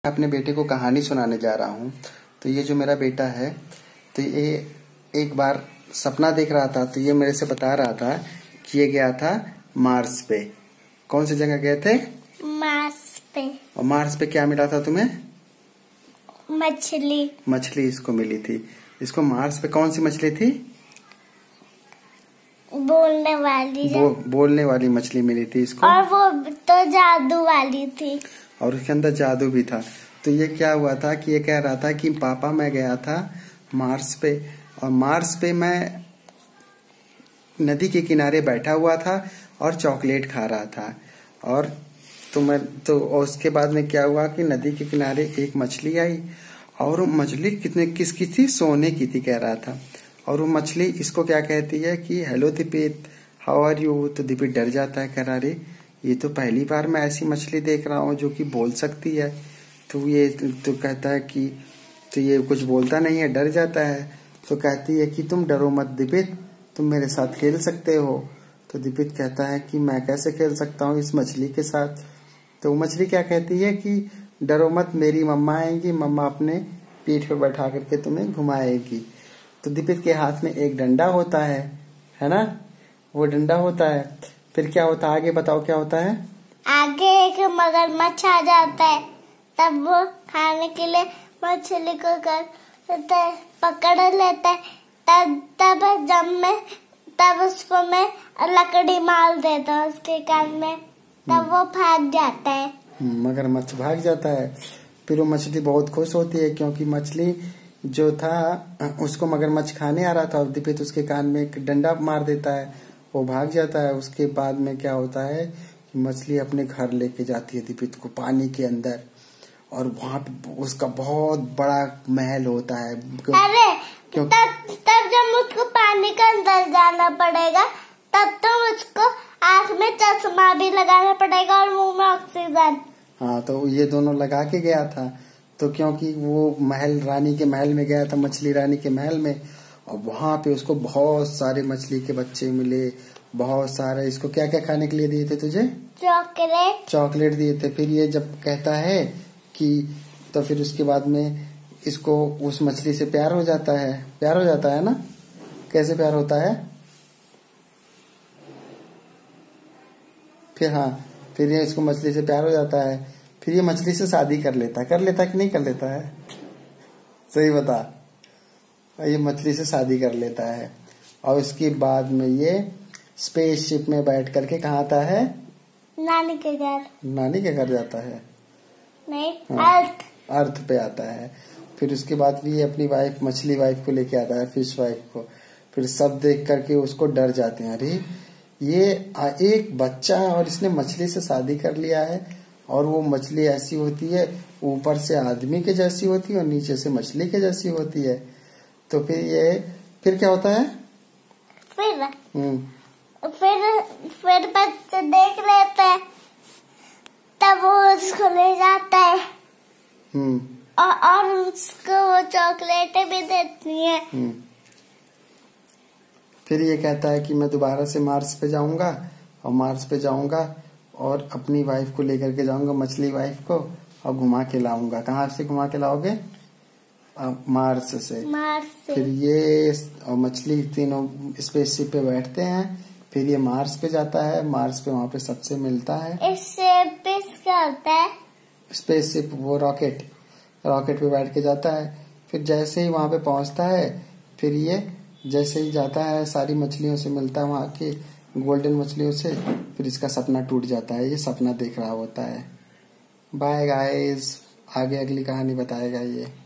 अपने बेटे को कहानी सुनाने जा रहा हूँ। तो ये जो मेरा बेटा है, तो ये एक बार सपना देख रहा था। तो ये मेरे से बता रहा था कि ये गया था मार्स पे। कौन सी जगह गए थे? मार्स पे। और मार्स पे क्या मिला था तुम्हें? मछली। मछली इसको मिली थी। इसको मार्स पे कौन सी मछली थी? बोलने वाली। बोलने वाली मछली मिली थी इसको। और वो तो जादू वाली थी। और उसके अंदर जादू भी था। तो ये क्या हुआ था कि ये कह रहा था कि पापा मैं गया था मार्स पे, और मार्स पे मैं नदी के किनारे बैठा हुआ था और चॉकलेट खा रहा था। और उसके बाद में क्या हुआ कि नदी के किनारे एक मछली आई, और वो मछली किसकी थी? सोने की थी कह रहा था। और वो मछली इसको क्या कहती है कि hello Deepit, how are you? तो दीपित डर जाता है, कह रहा अरे ये तो पहली बार मैं ऐसी मछली देख रहा हूँ जो कि बोल सकती है। तो ये तो कहता है कि तो ये कुछ बोलता नहीं है, डर जाता है। तो कहती है कि तुम डरो मत दीपित, तुम मेरे साथ खेल सकते हो। तो दीपित कहता है कि मैं कैसे खेल सकता हूँ इस मछली के साथ? तो मछली क्या कहती है कि डरो मत, मेरी मम्मा आएंगी, मम्मा अपने पीठ पे बैठा करके तुम्हें घुमाएगी। तो दीपित के हाथ में एक डंडा होता है ना? वो डंडा होता है। फिर क्या होता है आगे बताओ, क्या होता है? आगे एक मगरमच्छ आ जाता है, तब वो खाने के लिए मछली को पकड़ लेता है। तब उसको मैं लकड़ी मार देता हूँ उसके कान में, तब वो भाग जाता है। मगरमच्छ भाग जाता है। फिर वो मछली बहुत खुश होती है क्योंकि मछली जो था उसको मगरमच्छ खाने आ रहा था, और दीपित उसके कान में एक डंडा मार देता है, वो भाग जाता है। उसके बाद में क्या होता है कि मछली अपने घर लेके जाती है दीपित को पानी के अंदर, और वहां पे उसका बहुत बड़ा महल होता है। अरे तब जब मुझको पानी के अंदर जाना पड़ेगा, तब तो मुझको आँख में चश्मा भी लगाना पड़ेगा और मुंह में ऑक्सीजन। हाँ, तो ये दोनों लगा के गया था। तो क्योंकि वो महल, रानी के महल में गया था, मछली रानी के महल में, और वहां पे उसको बहुत सारे मछली के बच्चे मिले, बहुत सारे। इसको क्या क्या खाने के लिए दिए थे तुझे? चॉकलेट दिए थे। फिर ये जब कहता है कि तो फिर उसके बाद में इसको उस मछली से प्यार हो जाता है ना? कैसे प्यार होता है? फिर ये इसको मछली से प्यार हो जाता है। फिर ये मछली से शादी कर लेता है कि नहीं कर लेता है? सही बता। ये मछली से शादी कर लेता है, और उसके बाद में ये स्पेसशिप में बैठ करके कहाँ आता है? नानी के घर जाता है। नहीं, अर्थ पे आता है। फिर उसके बाद भी ये अपनी वाइफ, मछली वाइफ को लेके आता है, फिश वाइफ को। फिर सब देख करके उसको डर जाते हैं, अरे ये एक बच्चा है और इसने मछली से शादी कर लिया है। और वो मछली ऐसी होती है, ऊपर से आदमी के जैसी होती है और नीचे से मछली के जैसी होती है। तो फिर क्या होता है? फिर बच्चे देख लेते हैं, तब वो उसको ले जाता है। और उसको वो चॉकलेटें भी देती है। फिर ये कहता है कि मैं दोबारा से मार्स पे जाऊंगा, और मार्स पे जाऊंगा और अपनी वाइफ को लेकर के जाऊंगा, मछली वाइफ को, और घुमा के लाऊंगा। कहाँ से घुमा के लाओगे? मार्स से। फिर ये और मछली तीनों स्पेसशिप पे बैठते हैं। फिर ये मार्स पे जाता है। मार्स पे वहां पे सबसे मिलता है। स्पेस क्या होता है? स्पेसशिप, वो रॉकेट पे बैठ के जाता है। फिर जैसे ही वहां पे पहुंचता है, फिर ये जैसे ही जाता है सारी मछलियों से मिलता है, वहां की गोल्डन मछलियों से। फिर इसका सपना टूट जाता है, ये सपना देख रहा होता है। बाय गाइस, आगे अगली कहानी बताएगा ये।